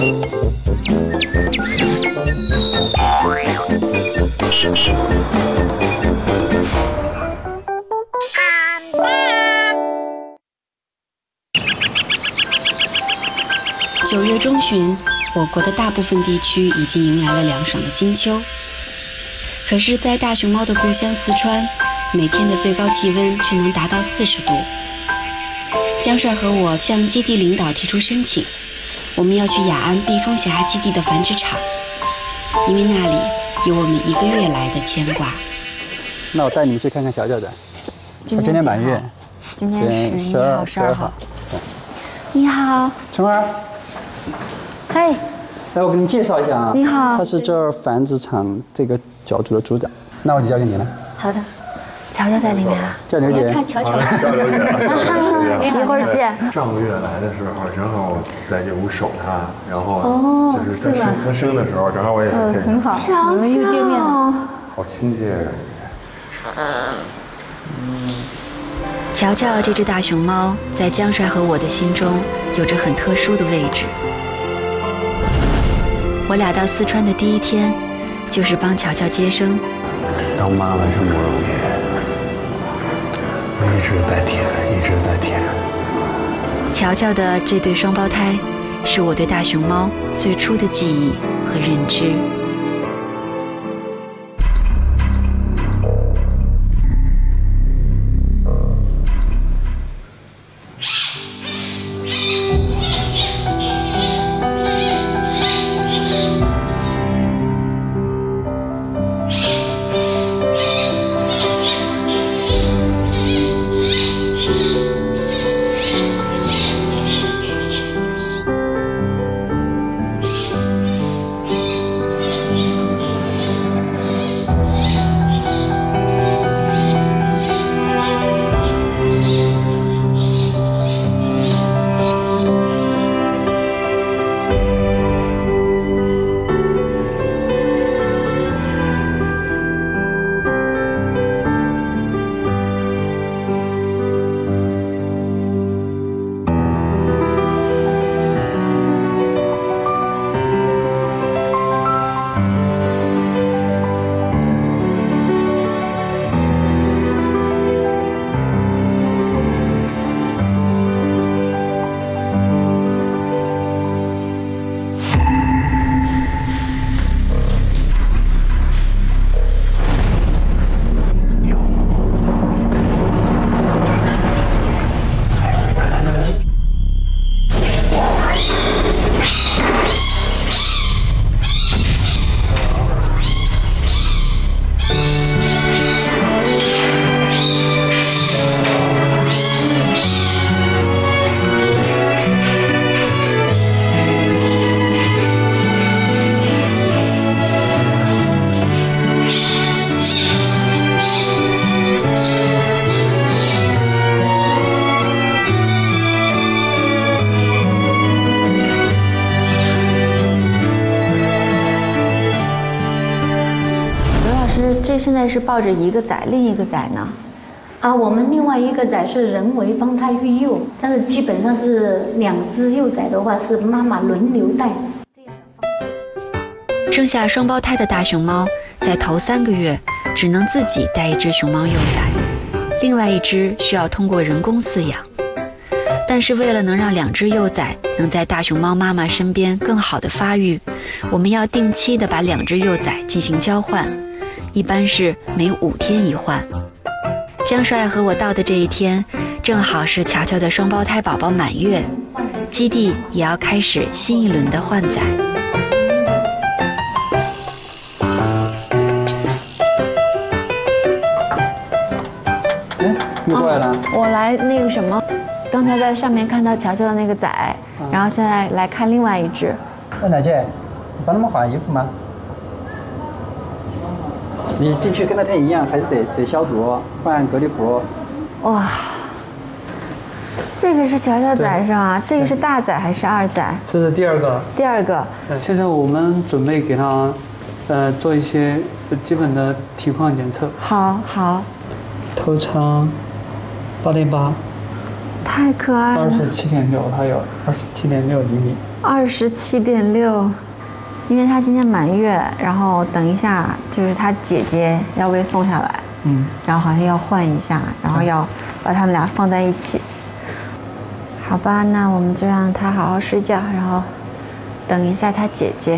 9月中旬，我国的大部分地区已经迎来了凉爽的金秋。可是，在大熊猫的故乡四川，每天的最高气温却能达到40度。江帅和我向基地领导提出申请，我们要去雅安避风峡基地的繁殖场，因为那里有我们1个月来的牵挂。 那我带你们去看看乔乔的。 今天满月。 今天12号。 对。 你好。 春儿。 嘿。 来，我给你介绍一下啊。 你好。 他是这儿繁殖场这个角组的组长，那我就交给你了。 好的。乔乔在里面啊。 叫刘姐。 看乔乔。 叫刘姐。 一会儿见。 上个月来的时候，正好在这屋守她，然后就是在她生的时候，正好我也见她。 很好，我们又见面了。 好亲切啊！ 乔乔这只大熊猫在江帅和我的心中有着很特殊的位置。我俩到四川的第1天，就是帮乔乔接生。 当妈妈真不容易，我一直在舔，一直在舔。 乔乔的这对双胞胎，是我对大熊猫最初的记忆和认知。 这现在是抱着一个崽，另一个崽呢？啊，我们另外一个崽是人为帮它育幼，但是基本上是2只幼崽的话是妈妈轮流带。 生下双胞胎的大熊猫在头3个月只能自己带1只熊猫幼崽，另外1只需要通过人工饲养。但是为了能让2只幼崽能在大熊猫妈妈身边更好的发育，我们要定期的把2只幼崽进行交换，一般是每5天1换。江帅和我到的这一天，正好是乔乔的双胞胎宝宝满月，基地也要开始新一轮的换崽。 哎，你过来了。 我来那个什么，刚才在上面看到乔乔的那个崽，然后现在来看另外1只。 奶姐，你帮他们换衣服吗？你进去跟那天一样，还是得消毒，换隔离服。 哇，这个是乔乔崽是吧？这个是大崽还是2崽？ 这是第2个。 第2个。 现在我们准备给他，做一些基本的体况检测。 好。 头长8.8。 太可爱了。 27.6，它有27.6厘米。 27.6，因为他今天满月，然后等一下就是他姐姐要被送下来，然后好像要换一下，然后要把他们俩放在一起。好吧，那我们就让他好好睡觉，然后等一下他姐姐。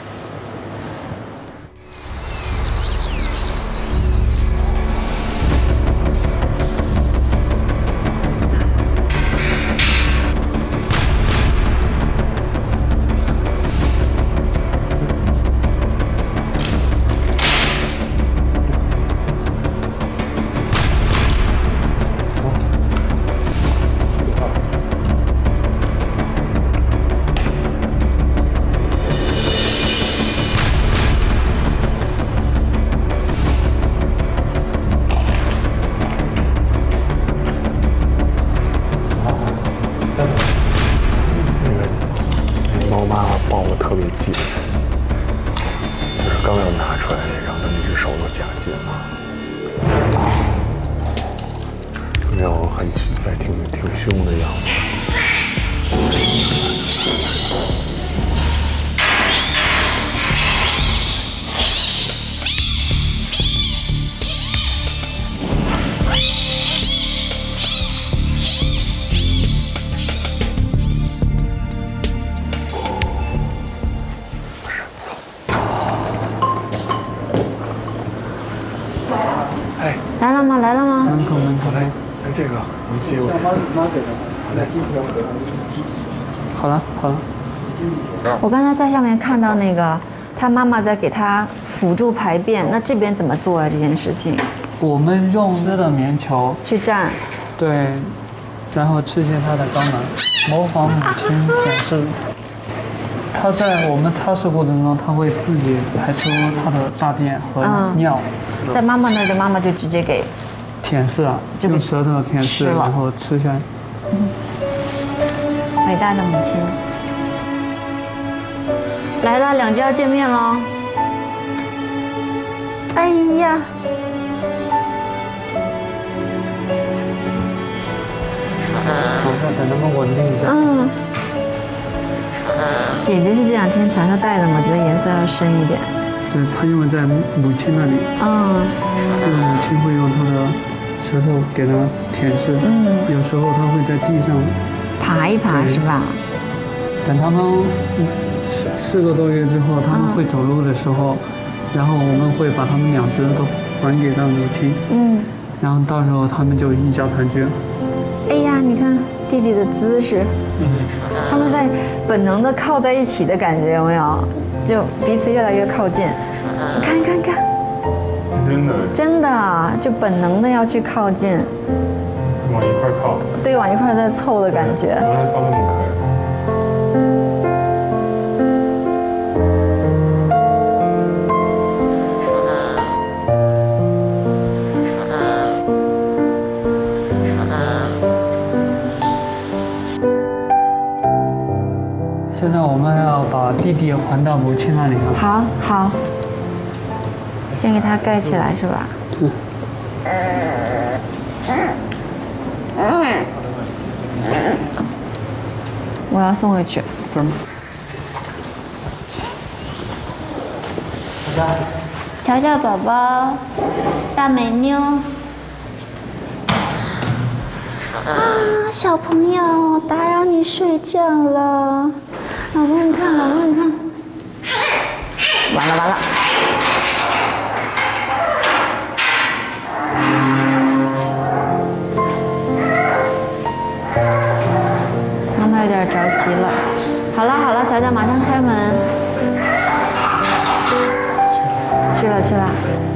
来了吗？ 门口来， 这个你接我。 好了。 我刚才在上面看到那个他妈妈在给他辅助排便，那这边怎么做啊？这件事情？ 我们用湿的棉球去蘸。对。 然后吃些他的肛门，模仿母亲展示。他在我们擦拭过程中，他会自己排出他的大便和尿。 在妈妈那儿的妈妈就直接给舔舐，用舌头舔舐，然后吃下。 伟大的母亲。来了，两只要见面喽。哎呀。 等他们稳定一下。 姐姐是这两天长头戴的嘛，觉得颜色要深一点。 对，她因为在母亲那里。就是母亲会用她的舌头给她舔舐。有时候她会在地上爬一爬，是吧？ 等他们4个多月之后，他们会走路的时候，然后我们会把他们2只都还给到母亲。然后到时候他们就一家团聚了。 哎呀，你看弟弟的姿势，他们在本能的靠在一起的感觉，有没有？就彼此越来越靠近。看。真的，就本能的要去靠近。 往一块靠。 对，往一块在凑的感觉。 原来靠那么开。 现在我们要把弟弟还到母亲那里了。 好，先给他盖起来是吧？我要送回去。瞧瞧宝宝，大美妞。小朋友，打扰你睡觉了。老公，你看，完了。妈妈有点着急了。好了，乔乔马上开门。去了。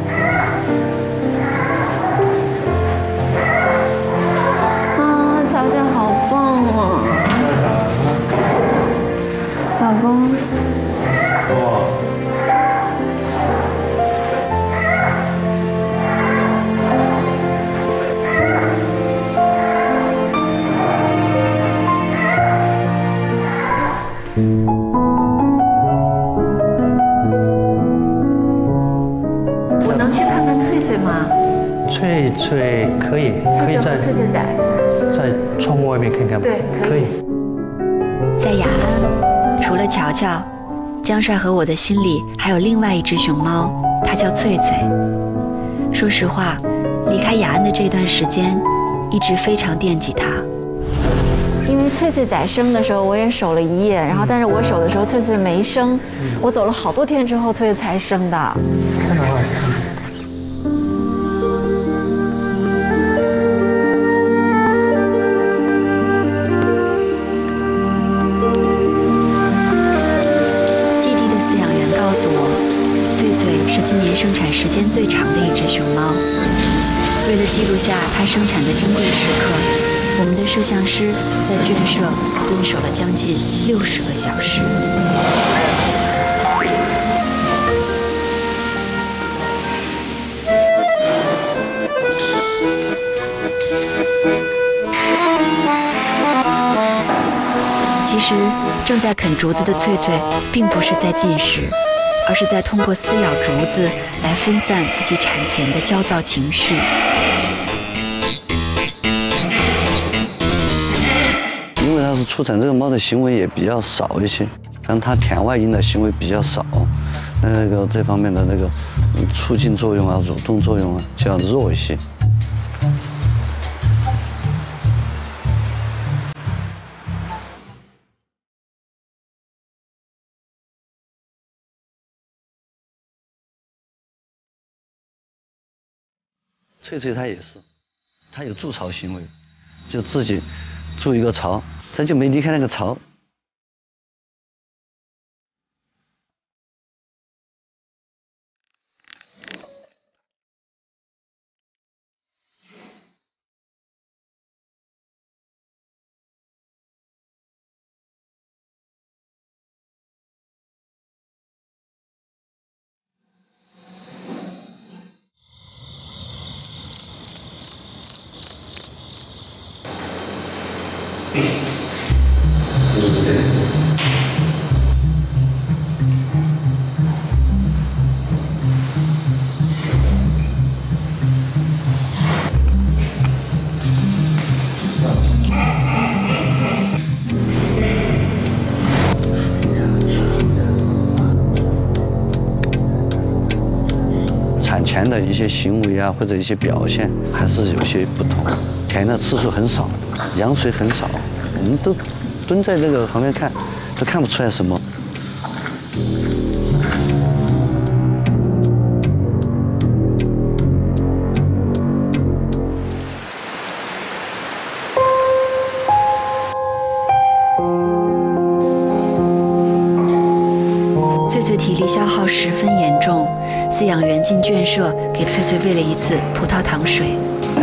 乔乔好棒啊！老公。我能去看看翠翠吗？ 翠可以在窗外面看看吗？ 对，可以。 在雅安， 了乔乔，江帅和我的心里还有另外一只熊猫，它叫翠翠。说实话，离开雅安的这段时间，一直非常惦记它。 因为翠翠仔生的时候我也守了一夜，然后但是我守的时候翠翠没生，我走了好多天之后翠翠才生的。 基地的饲养员告诉我，翠翠是今年生产时间最长的一只熊猫。为了记录下它生产的珍贵时刻，我们的摄像师在圈舍蹲守了将近60个小时。其实，正在啃竹子的翠翠并不是在进食，而是在通过撕咬竹子来分散自己产前的焦躁情绪。 因为它是初产，这个猫的行为也比较少一些，但它田外阴的行为比较少，这方面的促进作用啊、蠕动作用啊就要弱一些。翠翠它也是，它有筑巢行为，就自己筑一个巢，它就没离开那个巢。产前的一些行为啊，或者一些表现，还是有些不同。田的次数很少，羊水很少，我们都蹲在这个旁边看，都看不出来什么。 翠翠体力消耗十分严重，饲养员进圈舍给翠翠喂了一次葡萄糖水。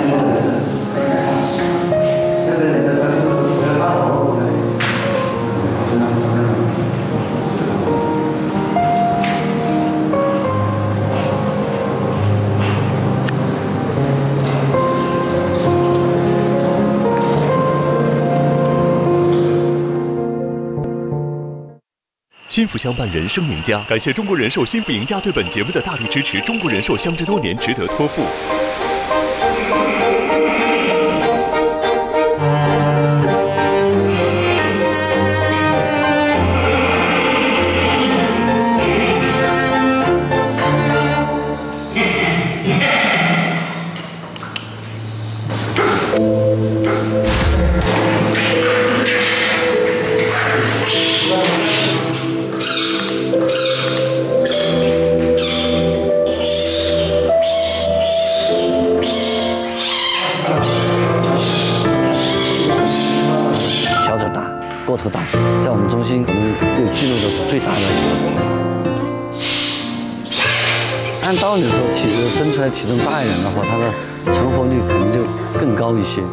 心福相伴，人生赢家。感谢中国人寿心福赢家对本节目的大力支持。中国人寿相知多年，值得托付。 个头大，在我们中心可能有记录的是最大的一个。按道理说，生出来体重大一点的话，它的成活率可能就更高一些。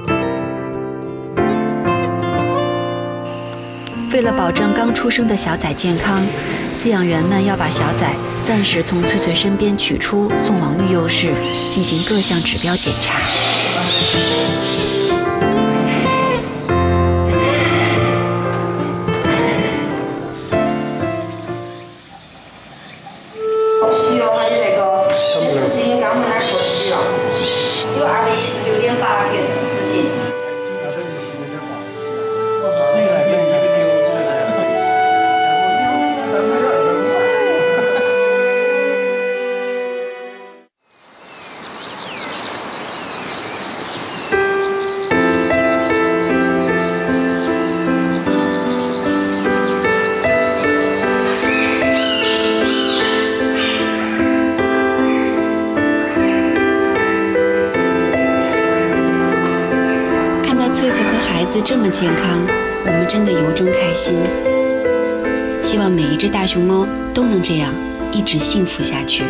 为了保证刚出生的小崽健康，饲养员们要把小崽暂时从翠翠身边取出，送往育幼室进行各项指标检查。 西药还是那个，是应该我们那儿说西药，有216.8克自信。 这么健康，我们真的由衷开心。希望每一只大熊猫都能这样一直幸福下去。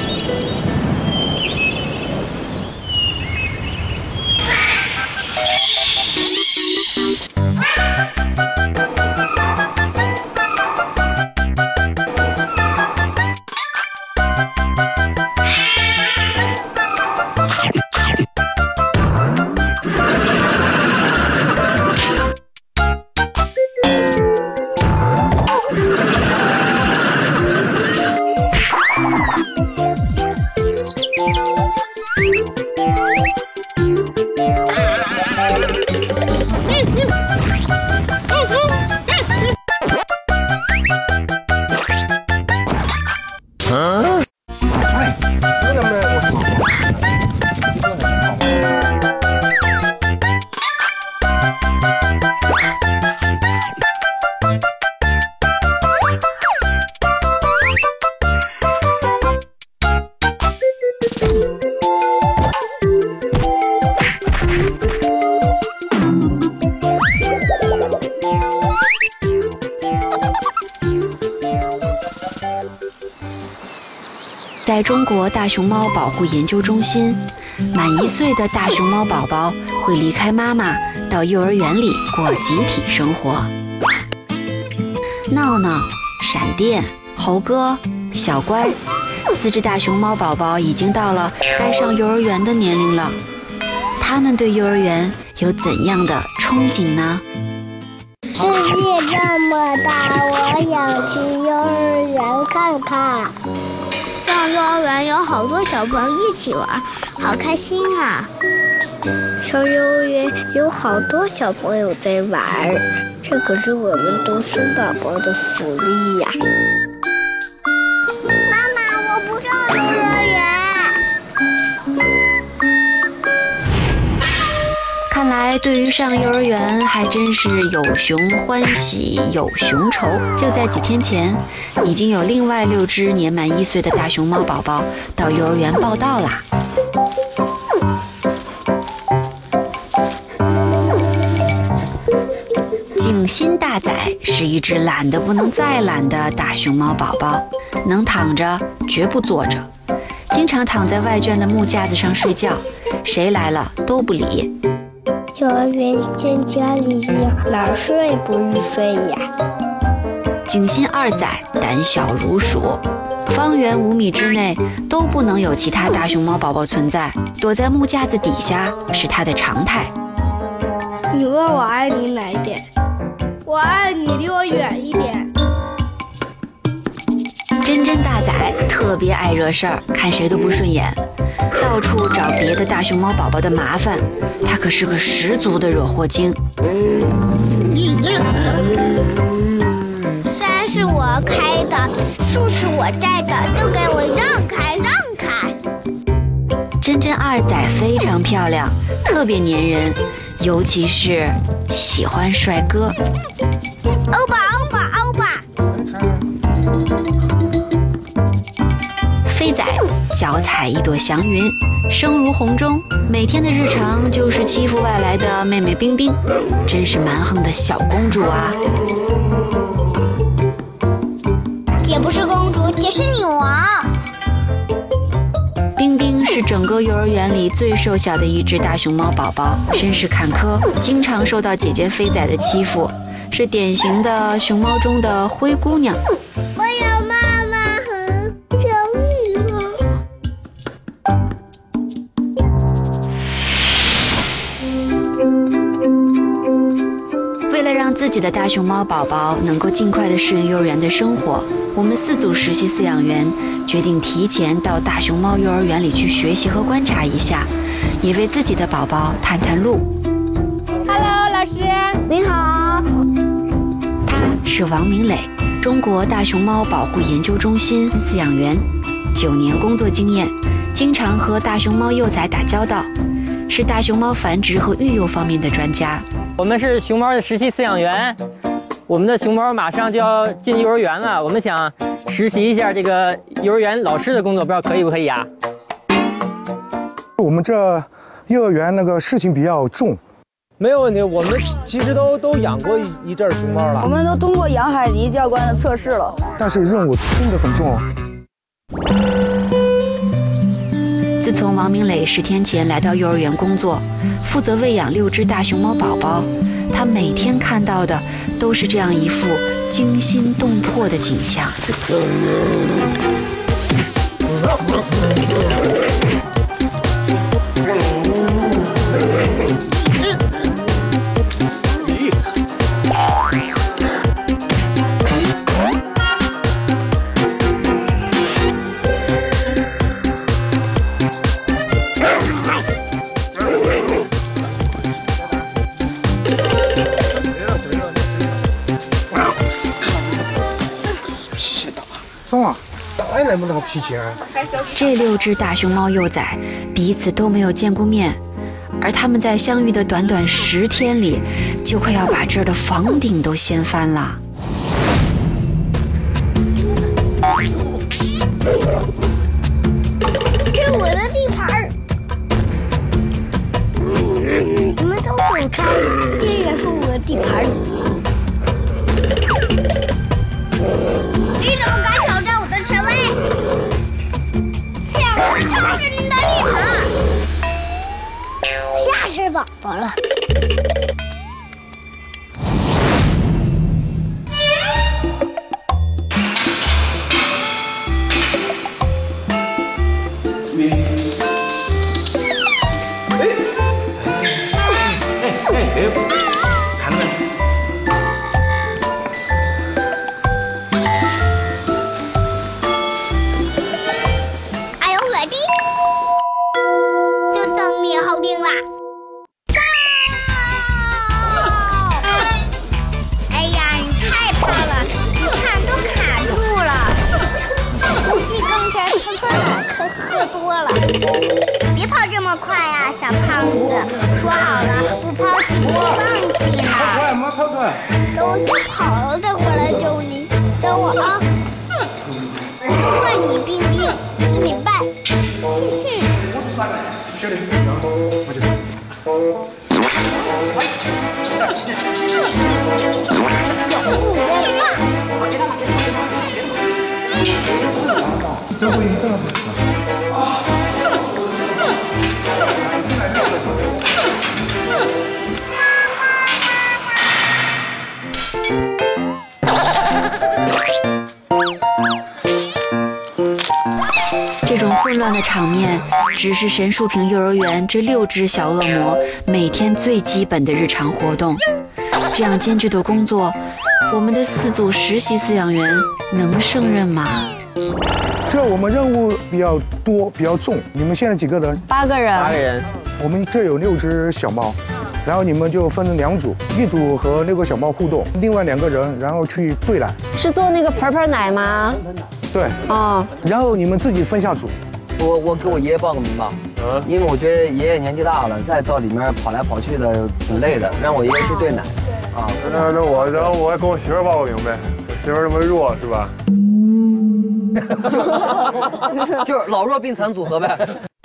在中国大熊猫保护研究中心，满1岁的大熊猫宝宝会离开妈妈，到幼儿园里过集体生活。闹闹、闪电、猴哥、小乖，4只大熊猫宝宝已经到了该上幼儿园的年龄了。他们对幼儿园有怎样的憧憬呢？ 世界这么大，我想去幼儿园看看。上幼儿园有好多小朋友一起玩，好开心啊！上幼儿园有好多小朋友在玩，这可是我们独生宝宝的福利呀！妈妈，我不上幼儿园。 看来对于上幼儿园还真是有熊欢喜有熊愁。就在几天前，已经有另外6只年满1岁的大熊猫宝宝到幼儿园报到啦。景心大仔是一只懒得不能再懒的大熊猫宝宝，能躺着绝不坐着，经常躺在外圈的木架子上睡觉，谁来了都不理。 幼儿园跟家里一样，哪儿睡不入睡呀？ 景心2仔胆小如鼠，方圆5米之内都不能有其他大熊猫宝宝存在，躲在木架子底下是他的常态。 你问我爱你哪一点？我爱你离我远一点。 真真大仔特别爱惹事儿，看谁都不顺眼，到处找别的大熊猫宝宝的麻烦，他可是个十足的惹祸精。 山是我开的，树是我栽的，都给我让开让开。 真真2仔非常漂亮，特别粘人，尤其是喜欢帅哥。 欧巴欧巴欧巴。 飞仔脚踩一朵祥云，声如洪钟，每天的日常就是欺负外来的妹妹冰冰，真是蛮横的小公主啊！ 姐不是公主，姐是女王。 冰冰是整个幼儿园里最瘦小的一只大熊猫宝宝，身世坎坷，经常受到姐姐飞仔的欺负，是典型的熊猫中的灰姑娘。 我有妈妈，救命啊！ 为了让自己的大熊猫宝宝能够尽快地适应幼儿园的生活，我们4组实习饲养员决定提前到大熊猫幼儿园里去学习和观察一下，也为自己的宝宝探探路。 Hello， 老师，您好。 他是王明磊，中国大熊猫保护研究中心饲养员，9年工作经验，经常和大熊猫幼崽打交道，是大熊猫繁殖和育幼方面的专家。 我们是熊猫的实习饲养员，我们的熊猫马上就要进幼儿园了，我们想实习一下这个幼儿园老师的工作，不知道可以不可以啊？ 我们这幼儿园那个事情比较重， 没有问题，我们其实都养过一阵熊猫了。 我们都通过杨海尼教官的测试了。 但是任务真的很重要。 自从王明磊10天前来到幼儿园工作，负责喂养6只大熊猫宝宝，他每天看到的都是这样一幅惊心动魄的景象。这6只大熊猫幼崽彼此都没有见过面，而他们在相遇的短短10天里，就快要把这儿的房顶都掀翻了。 这是我的地盘，你们都走开，这也是我的地盘。你怎么敢挑战我的权威？我就是您的地盘，吓死宝宝了。 看到没？ 好定啦！哎呀，你太怕了，你看都卡住了。一更天吃饭了，可喝多了。别跑这么快呀，小胖子！说好了，不跑死不放弃呢。 跑快，莫跑快。 等我先跑了再回来救你，等我啊！问你冰冰，是你败。 这种混乱的场面，只是神树坪幼儿园这6只小恶魔每天最基本的日常活动。这样艰巨的工作，我们的4组实习饲养员能胜任吗？ 这我们任务比较多，比较重。你们现在几个人 ？8个人。8 个人。 我们这有6只小猫，然后你们就分成2组，一组和6个小猫互动，另外2个人然后去对来。 是做那个盆盆奶吗？ 对。 哦。 然后你们自己分下组。 我给我爷爷报个名吧，因为我觉得爷爷年纪大了，再到里面跑来跑去的挺累的，让我爷爷去对奶。啊， 那我然后我也给我媳妇报个名呗，我媳妇这么弱是吧？ 就是老弱病残组合呗。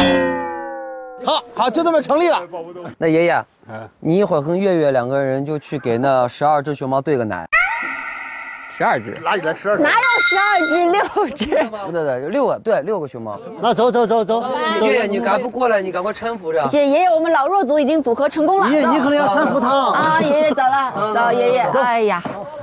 好，就这么成立了。 那爷爷，你一会儿跟月月2个人就去给那12只熊猫对个奶。 12只？ 哪里来12只？ 哪有12只，6只？ 不对，6个，对，6个熊猫。 那走。 月月，你赶不过来，你赶快搀扶着。 爷爷，我们老弱组已经组合成功了。 爷爷，你可能要搀扶他。 啊，爷爷走了，走，爷爷。哎呀。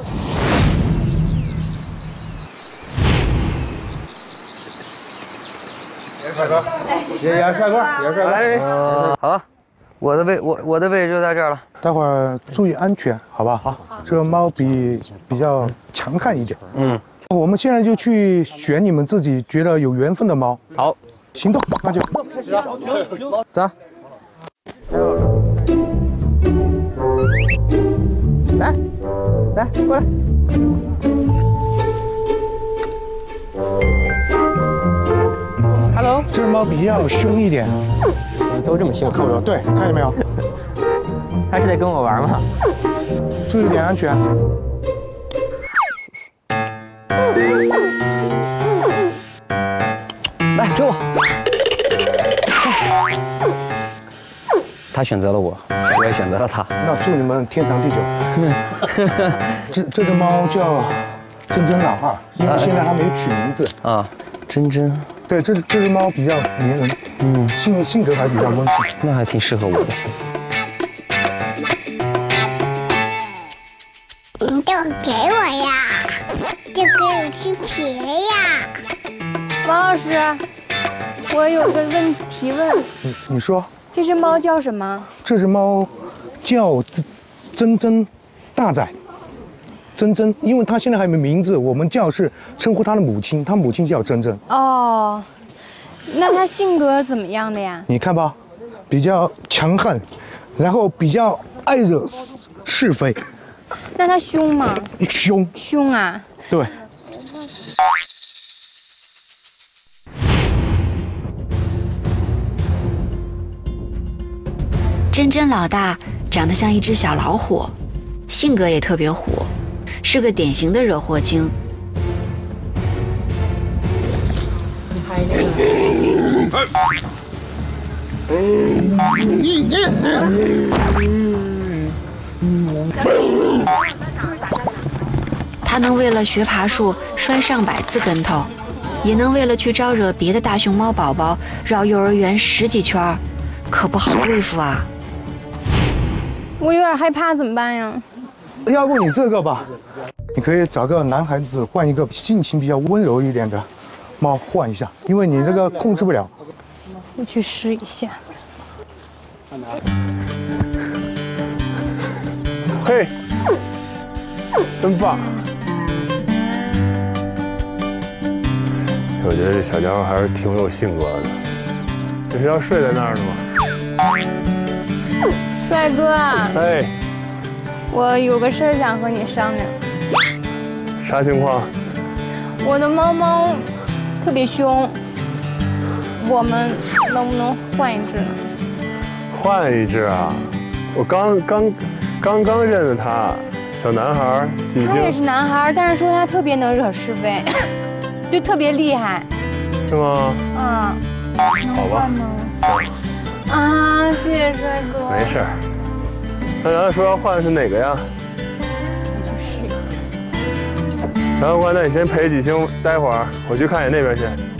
帅哥，爷爷帅哥， 好了，我的位置就在这儿了。 待会儿注意安全，好吧？好。这个猫比较强悍一点。我们现在就去选你们自己觉得有缘分的猫。 好， 行动，那就开始啊！ 走。 来，过来。 Hello， 这只猫比较凶一点。 都这么凶？ 对，看见没有？ 他是在跟我玩吗？ 注意点安全。 来，追我。 他选择了我，我也选择了他。 那祝你们天长地久。这只猫叫珍珍老二，因为现在还没取名字。 啊，珍珍。 对，这只猫比较粘人，性格还比较温顺， 那还挺适合我的。 你就给我呀，就给我吃皮呀。 王老师，我有个问题提问。 你说。 这只猫叫什么？ 这只猫叫珍珍大仔。珍珍，因为它现在还没名字，我们是称呼它的母亲，它母亲叫珍珍。 哦，那它性格怎么样的呀？ 你看吧，比较强悍，然后比较爱惹是非。 那它凶吗？ 凶。 凶啊？ 对。 珍珍老大长得像一只小老虎，性格也特别虎。是个典型的惹祸精。 你还有。 他能为了学爬树摔上百次跟头，也能为了去招惹别的大熊猫宝宝绕幼儿园10几圈，可不好对付啊。 我有点害怕，怎么办呀？ 要不你这个吧，你可以找个男孩子换一个性情比较温柔一点的猫换一下，因为你这个控制不了。 我去试一下。 嘿，真棒！我觉得这小家伙还是挺有性格的。这是要睡在那儿的吗？ 帅哥。 哎。 我有个事儿想和你商量。 啥情况？ 我的猫猫特别凶，我们能不能换一只呢？ 换一只啊？我刚认得他，小男孩， 他也是男孩，但是说他特别能惹是非，就特别厉害。 是吗？ 嗯。 好吧。 啊，谢谢帅哥。 没事。那咱说要换的是哪个呀？ 我去试一下。 然后那你先陪几星待会儿，我去看眼那边去。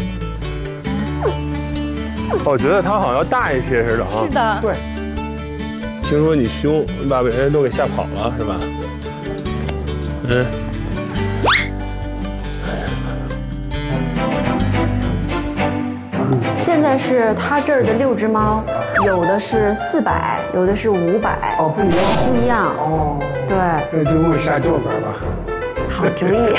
我觉得它好像要大一些似的哈。 是的。 对。 听说你凶，你把别人都给吓跑了是吧？嗯。 现在是他这儿的6只猫，有的是400，有的是500。 哦，不一样。 不一样。 哦。 对。 那就问下教官吧。 好主意。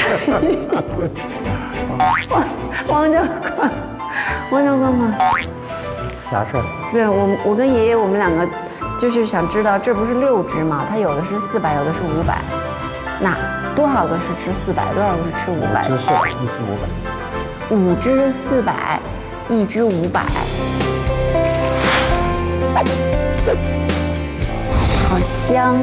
王教官吗？ 啥事儿？ 对，我跟爷爷我们2个就是想知道，这不是6只吗？它有的是400，有的是500，那多少个是吃400，多少个是吃500？ 只是1只500。 5只400。1只500，好香！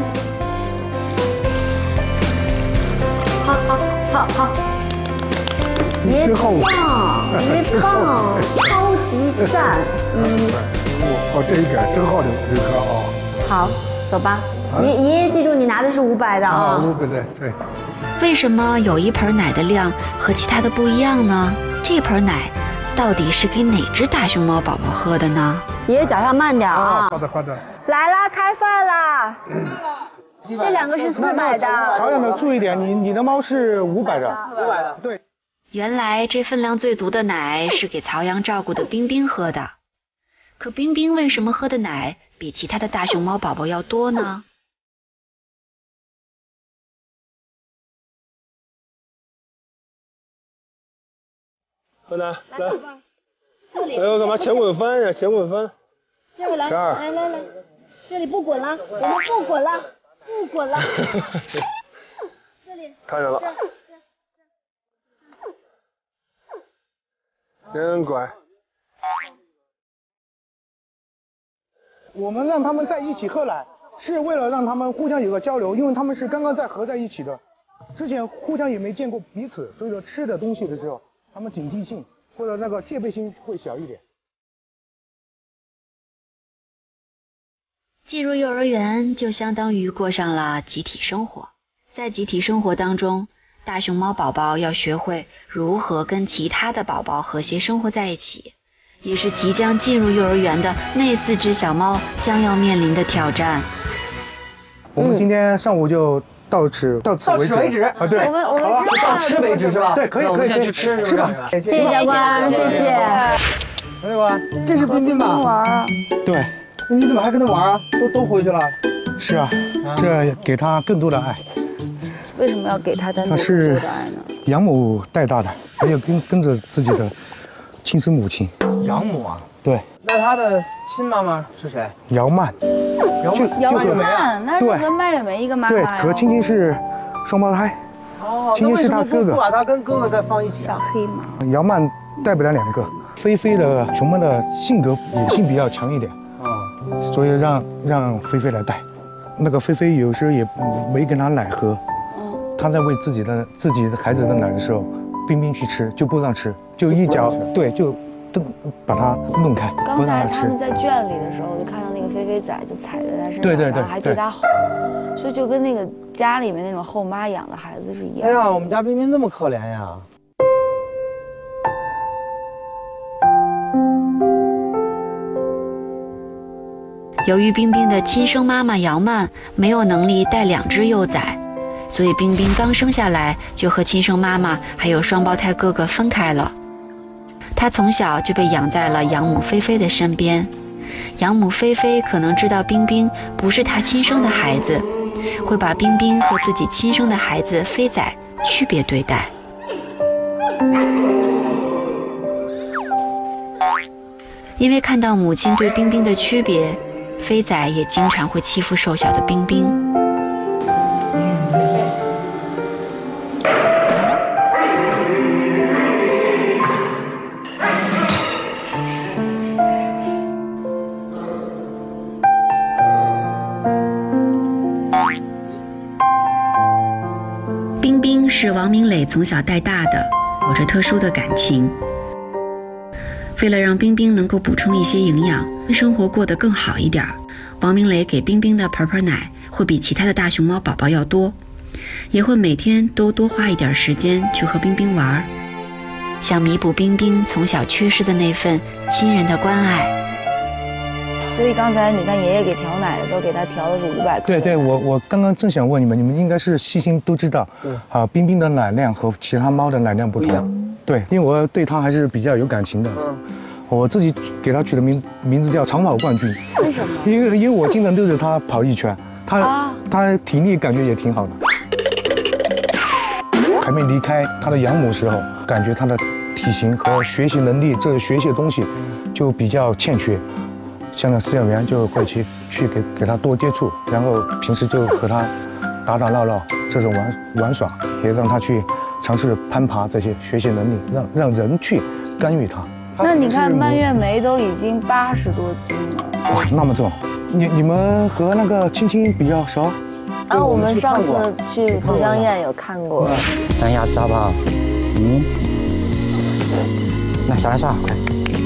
好，爷棒，超级赞！ 这一点真好的这个啊。 好，走吧。爷爷记住，你拿的是500的啊。 500的，对。 为什么有一盆奶的量和其他的不一样呢？这盆奶到底是给哪只大熊猫宝宝喝的呢？ 爷爷脚下慢点啊！ 好的。 来啦，开饭啦！这2个是400的。 曹阳的注意点，你的猫是500的。 500的。 对。 原来这分量最足的奶是给曹阳照顾的冰冰喝的。可冰冰为什么喝的奶比其他的大熊猫宝宝要多呢？ 河南来，哎呦，干嘛前滚翻呀？前滚翻。 这里来，来，这里不滚了，我们不滚了。这里。 看见了。真乖。 我们让他们在一起喝奶，是为了让他们互相有个交流，因为他们是刚刚在合在一起的，之前互相也没见过彼此，所以说吃的东西的时候。他们警惕性或者那个戒备心会小一点。 进入幼儿园就相当于过上了集体生活，在集体生活当中，大熊猫宝宝要学会如何跟其他的宝宝和谐生活在一起，也是即将进入幼儿园的那4只小猫将要面临的挑战。 我们今天上午就到此为止啊，对， 我们到吃为止是吧？ 对，可以去吃吧。 谢谢教官，谢谢。 王教官，这是冰冰吧？ 玩啊。 对。你怎么还跟他玩啊？都回去了。是啊，这给他更多的爱。 为什么要给他更多的爱呢？ 养母带大的，没有跟着自己的亲生母亲。 养母啊？ 对。 那他的亲妈妈是谁？ 姚曼。 姚曼，那是和蔓越莓一个妈妈。 对，和青青是双胞胎。 哦， 青青是他哥哥。 不把他跟哥哥再放一起。 小黑马。 姚曼带不了2个。菲菲的熊猫的性格野性比较强一点。所以让菲菲来带，那个菲菲有时候也没给他奶喝，他在喂自己的孩子的奶的时候，冰冰去吃就不让吃，就一脚对就把它弄开，不让他吃。 刚才他们在圈里的时候，就看到那个菲菲仔就踩在他身上， 对， 然后还对他吼，所以就跟那个家里面那种后妈养的孩子是一样。 哎呀，我们家冰冰那么可怜呀。 由于冰冰的亲生妈妈姚曼没有能力带2只幼崽，所以冰冰刚生下来就和亲生妈妈还有双胞胎哥哥分开了。她从小就被养在了养母菲菲的身边，养母菲菲可能知道冰冰不是她亲生的孩子，会把冰冰和自己亲生的孩子飞仔区别对待。因为看到母亲对冰冰的区别，飞仔也经常会欺负瘦小的冰冰。冰冰是王明磊从小带大的，有着特殊的感情。为了让冰冰能够补充一些营养，生活过得更好一点，王明磊给冰冰的盆盆奶会比其他的大熊猫宝宝要多，也会每天都多花一点时间去和冰冰玩，想弥补冰冰从小缺失的那份亲人的关爱。 所以刚才你看爷爷给调奶的时候，给他调的是500克。 对，我刚刚正想问你们应该是细心都知道，冰冰的奶量和其他猫的奶量不同。对，因为我对它还是比较有感情的。我自己给它取的名字叫长跑冠军。 为什么？ 因为我经常溜着它跑1圈，它体力感觉也挺好的。还没离开它的养母时候，感觉它的体型和学习能力，这学习的东西就比较欠缺。像个饲养员就会去给它多接触，然后平时就和它打闹这种玩耍，也让它去尝试攀爬这些学习能力，让人去干预它。 那你看蔓越莓都已经80多斤了。 哇，那么重！你们和那个青青比较熟？ 我们上次去都江堰有看过。 看牙齿好不好？来小来刷，快。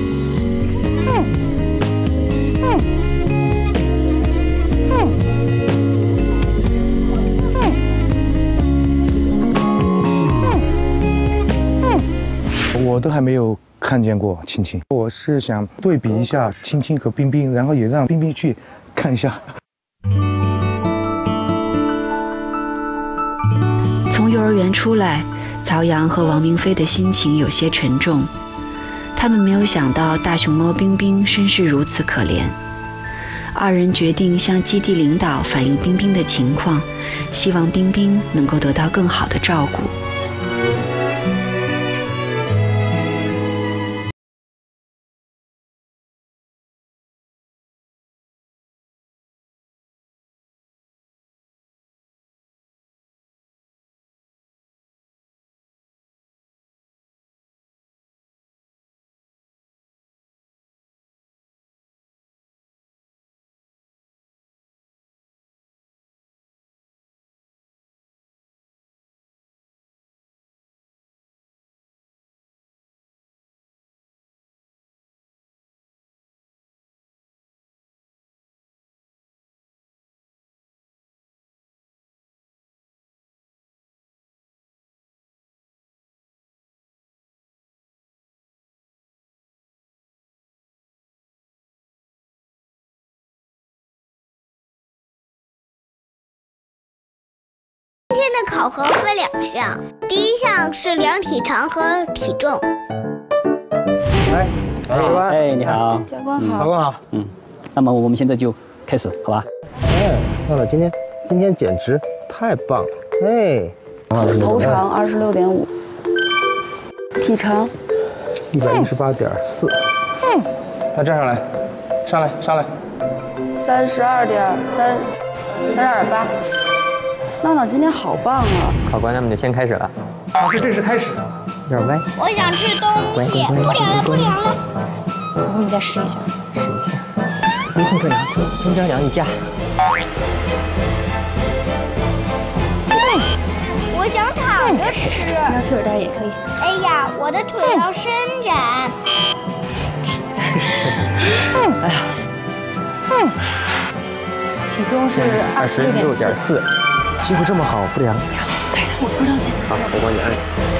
我都还没有看见过青青，我是想对比一下青青和冰冰，然后也让冰冰去看一下。 从幼儿园出来，曹阳和王明飞的心情有些沉重。他们没有想到大熊猫冰冰身世如此可怜。2人决定向基地领导反映冰冰的情况，希望冰冰能够得到更好的照顾。 天的考核分2项，第一项是量体长和体重。 哎，你好， 教官好， 教官好。那么我们现在就开始，好吧？ 娜娜今天简直太棒了，哎。 头长26.5，体长 118.4。他站上来，上来。 32.8。娜娜今天好棒啊！ 考官，那么就先开始了。 考试正式开始。 有点歪。 我想吃东西，不凉了。 然后你再试一下。 没错，这样，中间量一架。 我想躺着吃。 要这点也可以。 哎呀，我的腿要伸展。 哎呀。 体重是 26.4， 机会这么好，不良。 我不知道在哪。 好，我帮你按。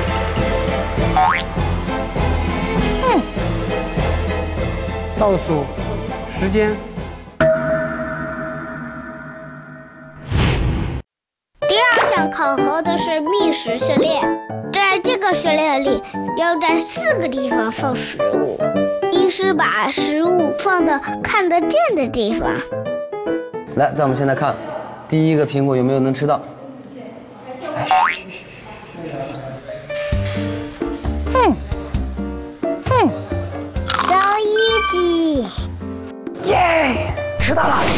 倒数时间。 第2项考核的是觅食训练，在这个训练里要在4个地方放食物，一是把食物放到看得见的地方。 来，在我们现在看，第一个苹果有没有能吃到？ 小一鸡， 耶，吃到了！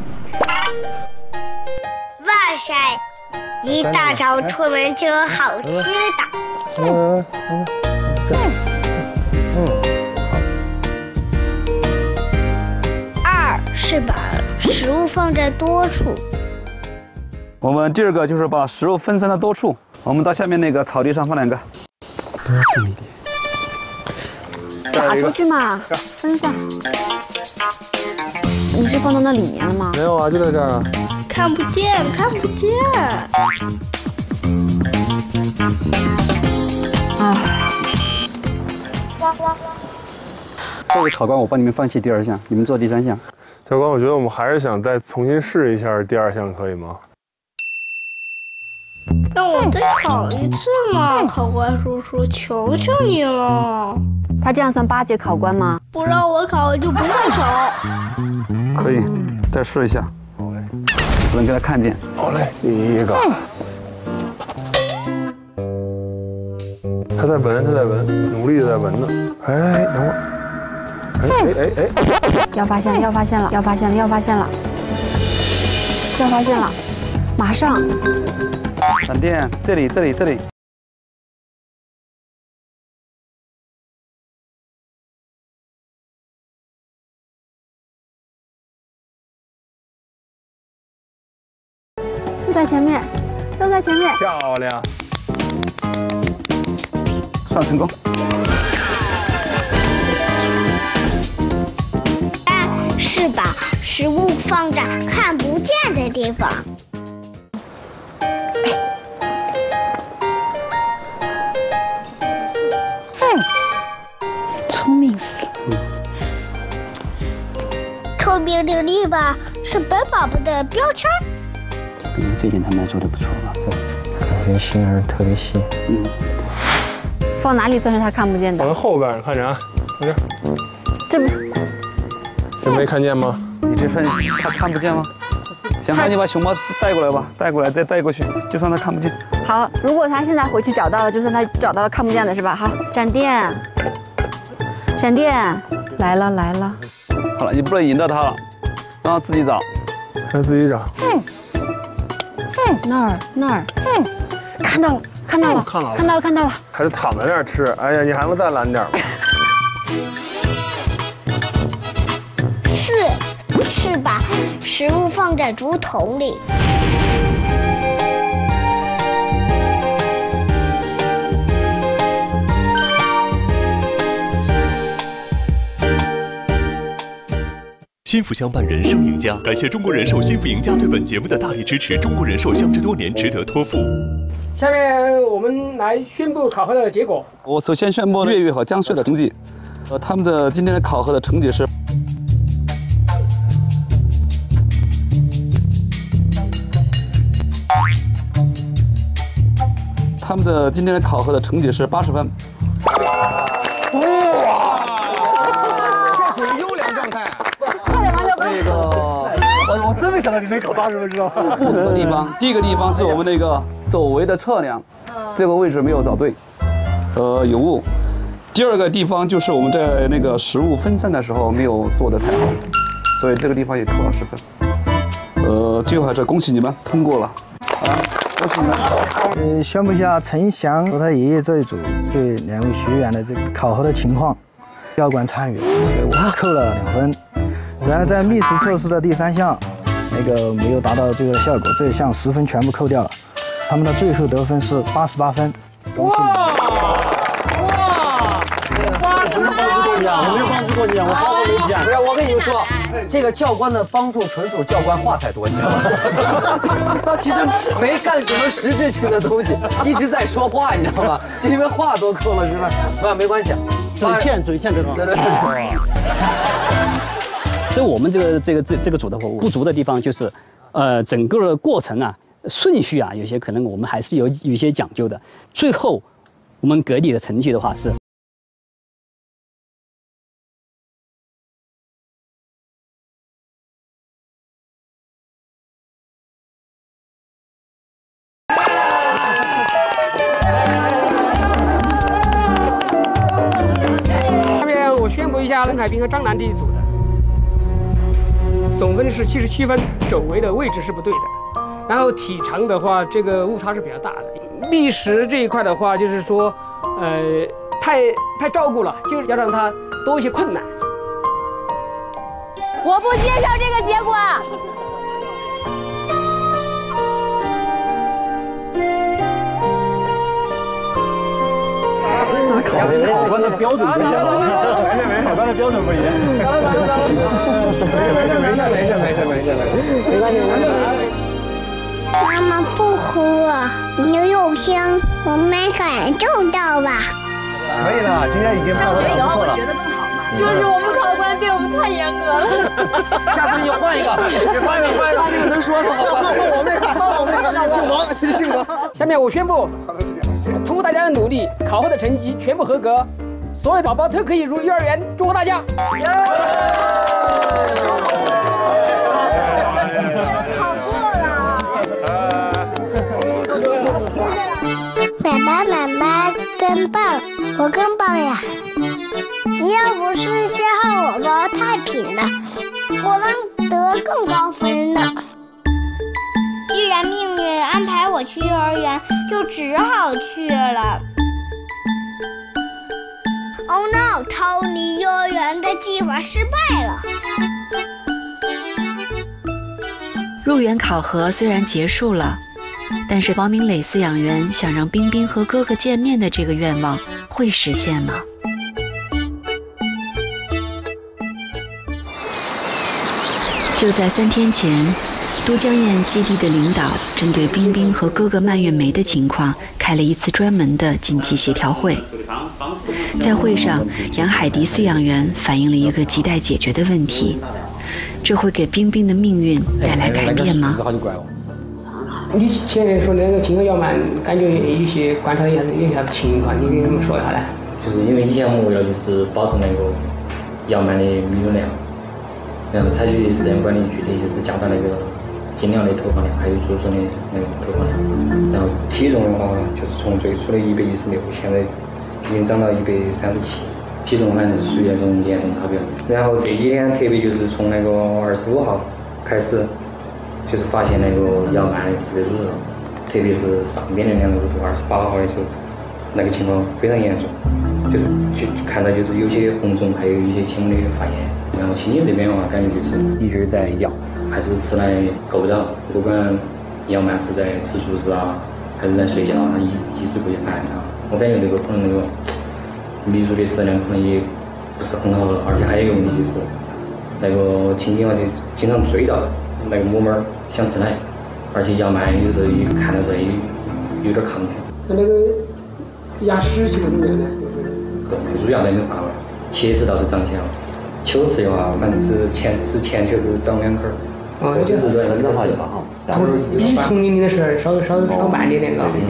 哇塞，一大早出门就有好吃的。2是把食物放在多处。 我们第2个就是把食物分散到多处。我们到下面那个草地上放2个。 多注一点。 打出去嘛，分散。你是放到那里面了吗？ 没有啊，就在这儿啊。 看不见。 这位考官，我帮你们放弃第2项，你们做第3项。 教官，我觉得我们还是想再重新试一下第2项，可以吗？ 让我再考一次嘛，考官叔叔，求求你了。 他这样算8节考官吗？ 不让我考就不用考。 可以，再试一下。不能给他看见。 好嘞，第1个。他在闻，努力的在闻呢。哎，等会儿。哎！ 要发现了，马上！ 闪电，这里。 就在前面。 漂亮。算成功。 是把食物放在看不见的地方。 聪明。 聪明伶俐吧，是本宝宝的标签。 这一点他们还做得不错吧？ 感觉心儿特别细。 放哪里算是他看不见的？ 往后边，看着啊，看这。 这不。 这没看见吗？ 你这算他看不见吗？行，那你把熊猫带过来吧，带过来再带过去，就算他看不见。 好，如果他现在回去找到了，就算他找到了看不见的是吧？好，闪电，来了。 好了，你不能引到他了，让他自己找。 让他自己找。 那儿，看到了。 还是躺在那儿吃，哎呀，你还能再懒点吗 ？4是把食物放在竹筒里。 新福相伴，人生赢家。感谢中国人寿新福赢家对本节目的大力支持。中国人寿相知多年，值得托付。 下面我们来宣布考核的结果。 我首先宣布粤语和江苏的成绩。他们的今天的考核的成绩是。 他们的今天的考核的成绩是80分。 哇！这属于优良状态。 那个，我真没想到你能考80分，知道吗？不足的地方，第一个地方是我们那个走围的测量，这个位置没有找对，有误。第二个地方就是我们在那个食物分散的时候没有做得太好，所以这个地方也扣了10分。最后还是恭喜你们通过了，啊，恭喜你们。 宣布一下陈翔和他爷爷这一组这2位学员的这个考核的情况，教官参与，我扣了2分。然后在觅食测试的第3项，那个没有达到这个效果，这一项10分全部扣掉了，他们的最后得分是88分，恭喜你们。 我没有帮助过你，我帮过你讲。不是，我跟你们说，这个教官的帮助纯属教官话太多，你知道吗？他其实没干什么实质性的东西，一直在说话，你知道吗？就因为话多扣了，是吧？没关系， 嘴欠这种。对。所以我们这个组的不足的地方就是，整个过程啊，顺序啊，有些可能我们还是有一些讲究的。最后我们给你的成绩的话是。 任海滨和张楠这一组的总分是77分，走围的位置是不对的。然后体长的话，这个误差是比较大的。觅食这一块的话，就是说，太照顾了，就是要让他多一些困难。 我不接受这个结果。 考官的标准不一样，考官的标准不一样。没关系。 妈妈不哭了，牛肉香我没感受到吧？ 可以了，今天已经考得不错了。 就是我们考官对我们太严格了。 下次你换一个，他这个能说的好吧？ 我没姓王。下面我宣布。通过大家的努力，考后的成绩全部合格，所有宝宝都可以入幼儿园。祝贺大家！ 考过了。爸爸真棒，我更棒呀！你要不是消耗我个太平了，我能得更高分呢。既然命运安排我去幼儿园，就只好去了。Oh no！ 逃离幼儿园的计划失败了。 入园考核虽然结束了，但是王明磊饲养员想让冰冰和哥哥见面的这个愿望会实现吗？就在3天前，都江堰基地的领导针对冰冰和哥哥蔓越莓的情况开了一次专门的紧急协调会。在会上，杨海迪饲养员反映了一个亟待解决的问题：这会给冰冰的命运带来改变吗？ 你前面说的那个情况要慢，感觉有些观察有啥子情况，你给我们说一下来。 就是因为以前我们为了就是保证那个要鳗的米用量，然后采取饲养管理具体就是加大那个精粮的投放量，还有竹笋的那个投放量。然后体重的话，就是从最初的116，现在已经涨到137，体重反正是属于那种严重达标。然后这几天特别就是从那个25号开始，就是发现那个要鳗的刺乳头，特别是上边的两个乳头，28号的时候，那个情况非常严重，就是去看到就是有些红肿，还有一些轻微的发炎。然后亲戚这边的话，感觉就是一直在咬，还是吃奶够不到，不管要鳗是在吃主食啊，还是在睡觉啊，一直不去按它。我感觉这个可能那个米乳的质量可能也不是很好了，而且还有一个问题就是那个亲戚嘛就经常追到那个母猫想吃奶，而且要鳗有时候一看到这有点抗拒。 那个牙齿其实怎么样呢？ 乳牙都没发完，茄子倒是长起来了。球齿的话，反正是前球是长2颗。 哦，那就是真的话就好。 比同龄的时候稍慢点那个。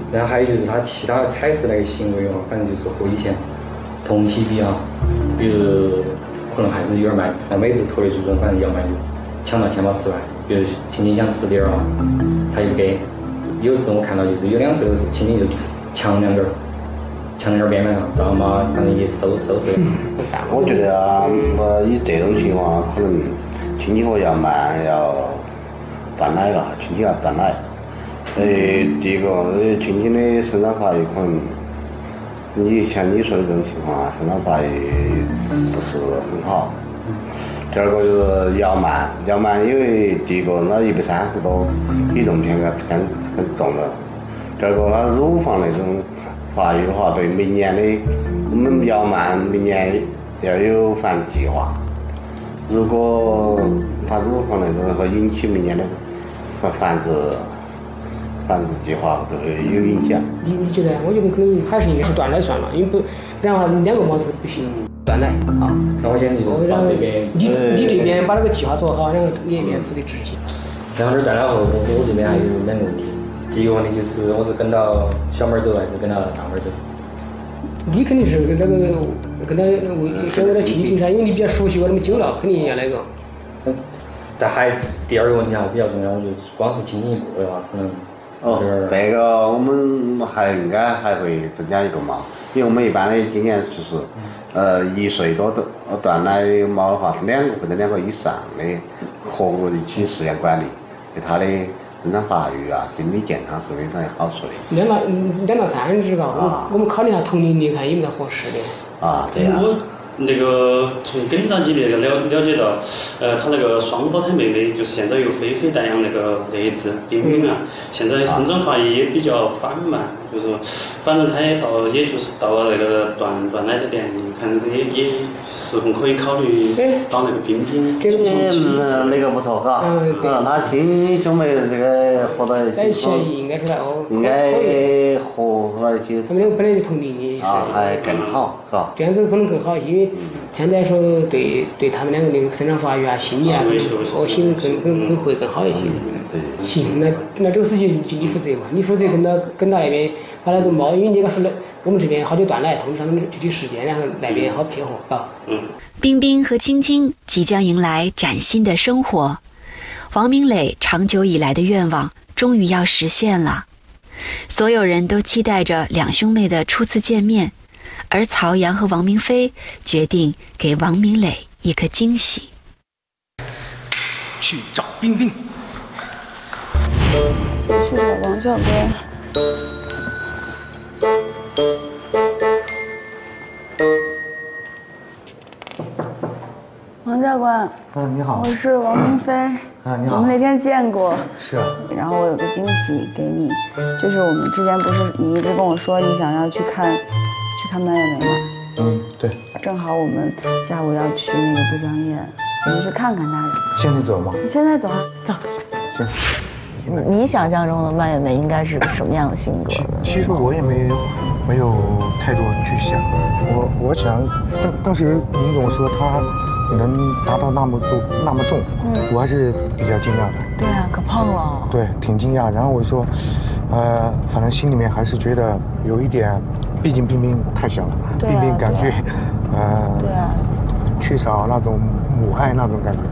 然后还有就是他其他采食那个行为反正就是和以前同期比比如可能还是有点慢，但每次脱离主动反正要慢就抢到先把吃完，比如青青想吃点他就给。有时我看到就是有2次都是青青就是抢2根边上，然后嘛反正也收拾了。 我觉得以这种情况可能青青和要慢要断奶了，青青要断奶。第一个青青的生长发育可能像你说的这种情况生长发育不是很好。第二个就是要慢，因为第一个那130多，体重偏重的。第二个它乳房那种发育的话，对明年的我们要慢，明年要有繁殖计划。如果它乳房那种会引起明年的繁殖计划就会有影响。 你觉得？我觉得可能还是应该是断奶算了，因为不然的话2个毛头不行，断奶啊。 那我现在就把这边你这边把那个计划做好，然后你那边负责执行。 然后这断奶后，我这边还有2个问题。第一个问题就是我是跟到小妹走还是跟到大妹走？ 你肯定是跟他先为他听听噻，因为你比较熟悉我那么久了，肯定要那个。 但还第二个问题还比较重要，我觉得光是亲亲一步的话，可能。 这个我们应该还会增加1个毛，因为我们一般的经验就是，1岁多的断奶毛的话是2个或者2个以上的，合一起实验管理，对它的生长发育心理健康是非常有好处的。 2到3只嘎，我们考虑一下同龄看有没有合适的。 对呀。 那个从根大姐那个了解到，她那个双胞胎妹妹就是现在有菲菲带养那个儿子冰冰现在生长发育也比较缓慢，就是说，反正她也就是到了那个断奶的年龄，看也是否可以考虑到那个冰冰。 那个不错嘎，他亲兄妹这个合在一起， 应该出来应该合在一起。 他们2个本来就同龄的。 还更好，是吧？ 这样子可能更好，因为现在说对他们2个那个生长发育心理和行为更会更好一些。行，那这个事情就你负责嘛，你负责跟到那边把那个猫，因为你刚说的我们这边好久断奶，通知他们具体时间，然后那边好配合， 冰冰和青青即将迎来崭新的生活，王明磊长久以来的愿望终于要实现了。所有人都期待着2兄妹的初次见面，而曹阳和王明飞决定给王明磊一个惊喜。 去找冰冰。 去找王教官。王教官。 你好。 我是王明飞。 你好。 我们那天见过。 是。 然后我有个惊喜给你，就是我们之前不是你一直跟我说你想要去看麦美吗？ 对。 正好我们下午要去那个都江堰，我们去看看他。 现在走吗？ 现在走啊，走。 行。 你想象中的麦美应该是个什么样的性格？ 其实我也没有太多去想，我想当时您跟我说他能达到那么重，我还是比较惊讶的。 对啊，可胖了。 对，挺惊讶。然后我说，反正心里面还是觉得有一点，毕竟冰冰太小了，冰冰感觉， 对啊， 缺少那种母爱那种感觉。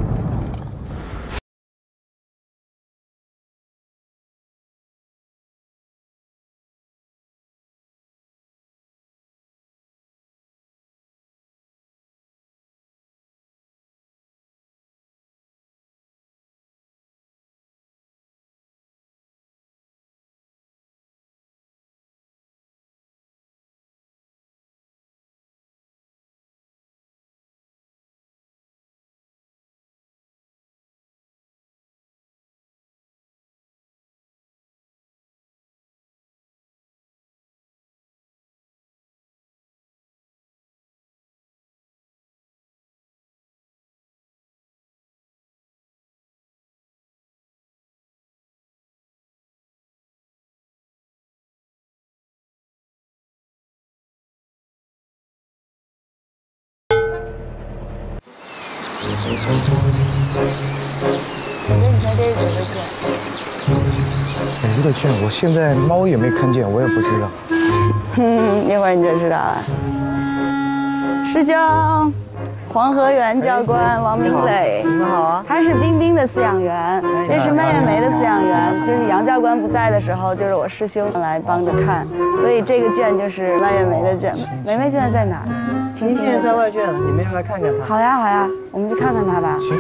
我觉得你在这里觉得个圈，我现在猫也没看见，我也不知道。 一会儿你就知道了。师兄，黄河源教官王明磊， 你们好啊。 他是冰冰的饲养员，这是蔓越莓的饲养员。就是杨教官不在的时候，就是我师兄来帮着看，所以这个圈就是蔓越莓的圈。梅梅现在在哪？ 晴晴现在在外圈呢，你们要来看看她。 好呀好呀，我们去看看她吧。 行。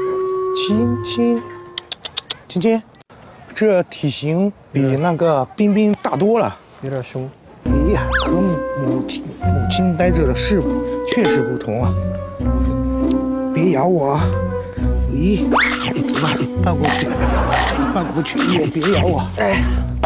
青青，这体型比那个冰冰大多了， 有点凶。 哎呀，和母亲待着的是确实不同啊！别咬我！咦，放过去，别咬我！哎，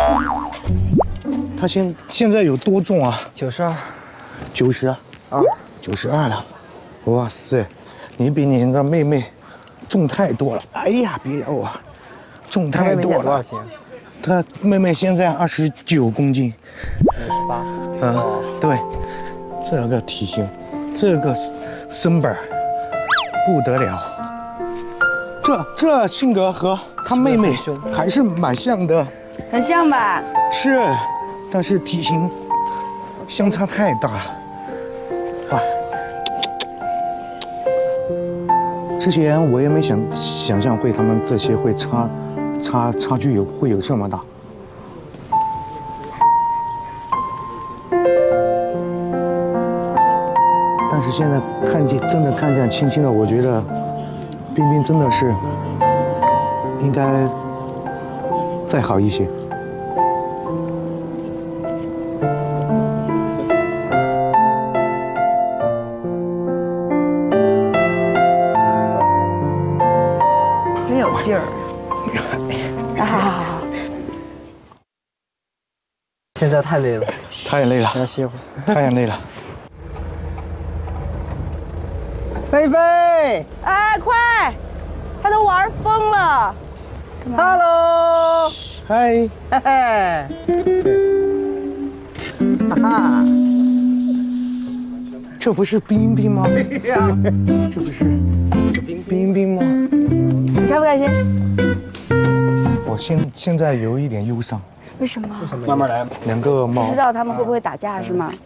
他现在有多重啊？92啊，92了！哇塞，你比你的妹妹重太多了！哎呀，别咬我！重太多了。多少钱？他妹妹现在29公斤。28。对，这个体型，这个身板不得了。这性格和他妹妹还是蛮像的。 很像吧？ 是，但是体型相差太大了。哇！之前我也没想象会他们这些会差距会有这么大。但是现在真的看见青青的，我觉得冰冰真的是应该再好一些。 真有劲儿。好。 现在太累了， 他也累了， 要歇会儿。 他也累了。 菲菲， 哎，快！他都玩疯了。 Hello， 嗨， 嘿嘿，哈哈， 这不是冰冰吗？ 对呀， 这不是冰冰吗？ 你开不开心？ 我现在有一点忧伤。 为什么？ 慢慢来。 两个猫。 不知道他们会不会打架是吗？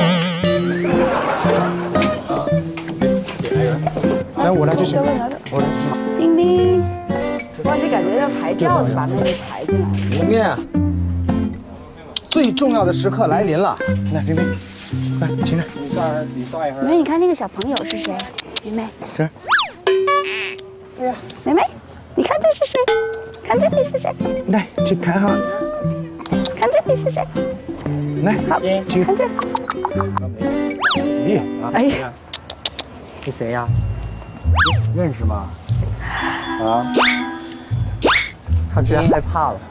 来，我来就行。我来。 冰冰，我是感觉要抬轿子把妹妹抬进来。 明面，最重要的时刻来临了。 来，冰冰，快进来。 你抓一会儿。 梅梅，你看那个小朋友是谁？梅梅。 是。 哎呀，梅梅，你看这是谁？看这里是谁？ 来，去看哈。 看这里是谁？ 来， 好， 去看这。 咦， 哎呀， 是谁呀？认识吗？ 啊？ 他居然害怕了。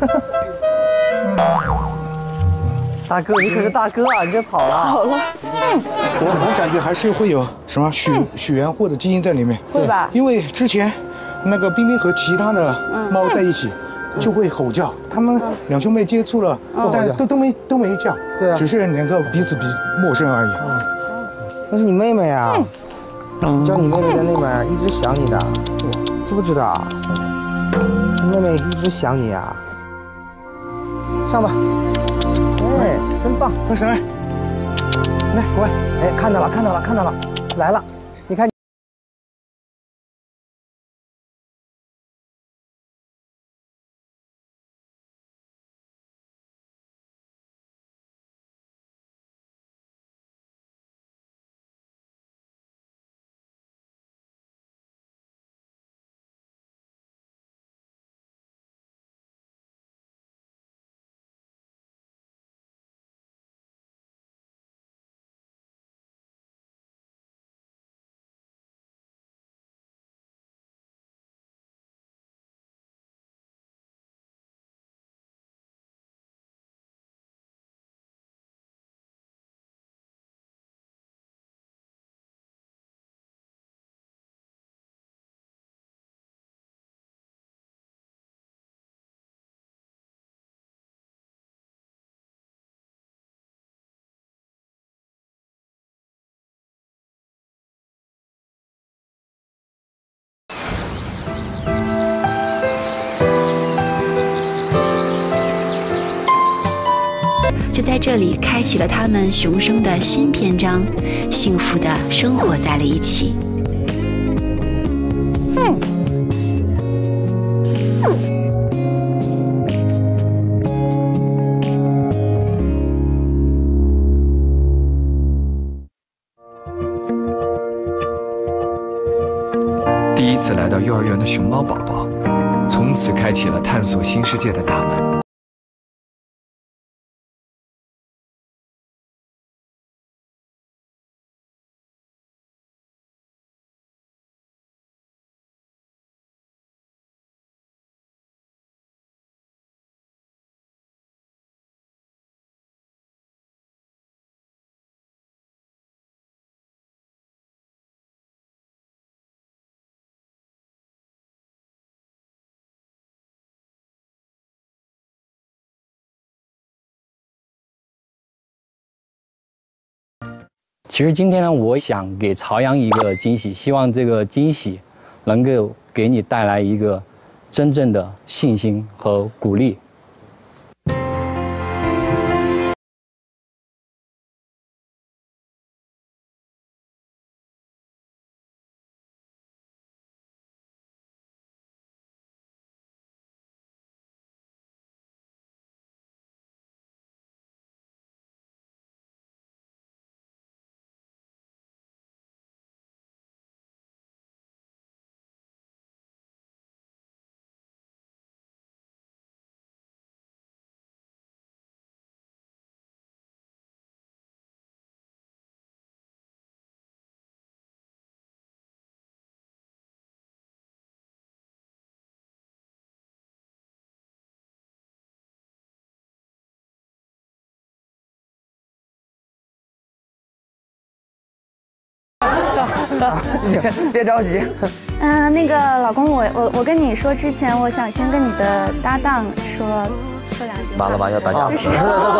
大哥，你可是大哥啊，你这跑了。 跑了。 我感觉还是会有什么血缘或者基因在里面。 会吧？ 因为之前那个冰冰和其他的猫在一起。就会吼叫，他们两兄妹接触了，但都没叫， 对啊， 只是两个彼此陌生而已。 那是你妹妹啊，叫你妹妹在那边一直想你的，知不知道？你妹妹一直想你啊。上吧，哎，真棒， 快上来，来，过来， 哎，看到了，来了，你看。 在这里开启了他们雄生的新篇章，幸福地生活在了一起。 第一次来到幼儿园的熊猫宝宝，从此开启了探索新世界的大门。 其实今天呢，我想给朝阳一个惊喜，希望这个惊喜能够给你带来一个真正的信心和鼓励。 别着急。 那个老公，我跟你说之前，我想先跟你的搭档说两句。 完了吧，要打架。 就是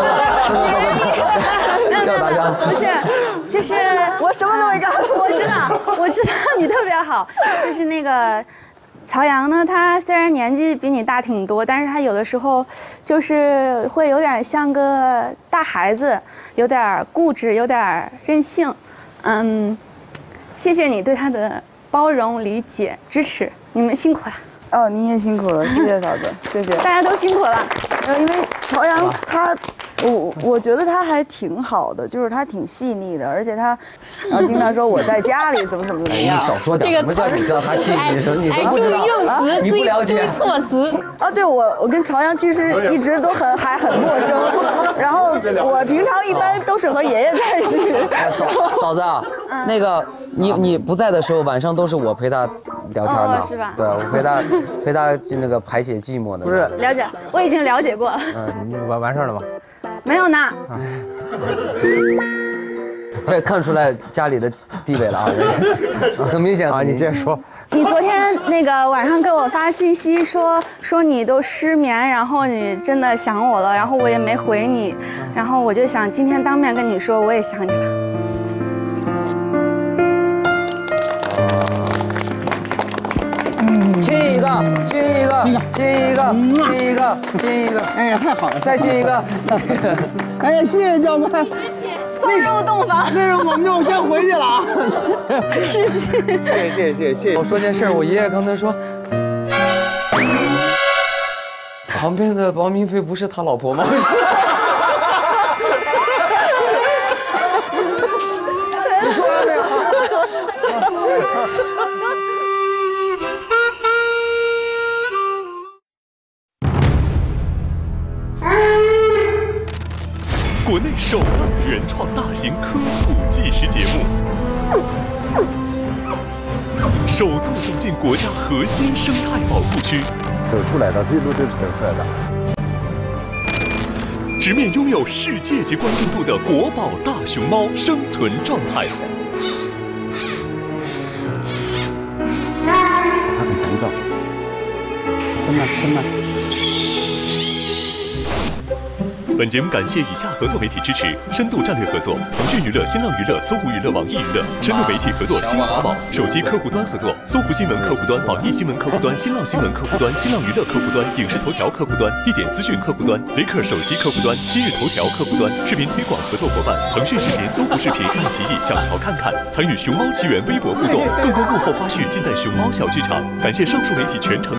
要打架。 不是，就是我什么都没干。 我知道你特别好，就是那个。曹阳呢，他虽然年纪比你大挺多，但是他有的时候就是会有点像个大孩子，有点固执，有点任性。谢谢你对他的包容、理解、支持，你们辛苦了。哦，你也辛苦了，谢谢嫂子，谢谢。大家都辛苦了。 因为曹阳他，我觉得他还挺好的，就是他挺细腻的，而且他，然后经常说我在家里怎么样。 你少说点，什么叫你知道他细腻？你都不知道啊？你不了解。 措辞啊，对我跟曹阳其实一直都还很陌生，然后我平常一般都是和爷爷在一起。 嫂子啊，那个你不在的时候，晚上都是我陪他聊天的， 是吧？ 对，我陪他那个排解寂寞的。 不是了解，我已经了解过了。 你完事了吗？ 没有呢。 这看出来家里的地位了啊，很明显啊。 你接着说。 你昨天那个晚上给我发信息说你都失眠，然后你真的想我了，然后我也没回你，然后我就想今天当面跟你说我也想你了。 亲一个，亲一个，亲一个，亲一个，亲一个。 哎呀，太好了！ 再亲一个。 哎呀，谢谢教官。 送入洞房。 那是我们就先回去了啊。 谢。我说件事，我爷爷刚才说，旁边的王明飞不是他老婆吗？你说了没有？ 国内首档原创大型科普纪实节目，首度走进国家核心生态保护区， 走出来的这路都是走出来的。 直面拥有世界级关注度的国宝大熊猫生存状态。 它很烦躁，真的。 本节目感谢以下合作媒体支持：深度战略合作，腾讯娱乐、新浪娱乐、搜狐娱乐、网易娱乐；深度媒体合作，新华网；手机客户端合作，搜狐新闻客户端、网易新闻客户端、新浪新闻客户端、新浪娱乐客户端、影视头条客户端、一点资讯客户端、Zik 手机客户端、今日头条客户端。视频推广合作伙伴：腾讯视频、搜狐视频、爱奇艺、想潮看看。参与熊猫奇缘微博互动，更多幕后花絮尽在熊猫小剧场。感谢上述媒体全程。